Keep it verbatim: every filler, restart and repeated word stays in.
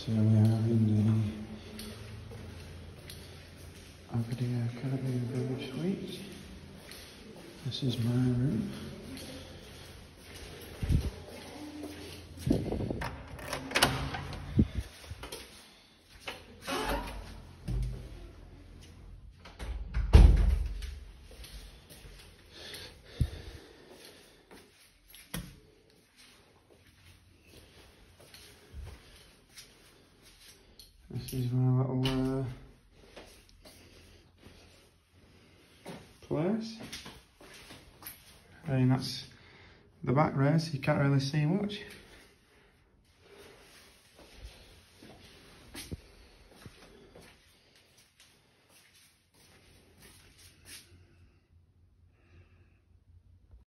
So we are in the Agadir Caribbean Village Suite. This is my room. This is my little uh, place. I mean, that's the back there, so you can't really see much.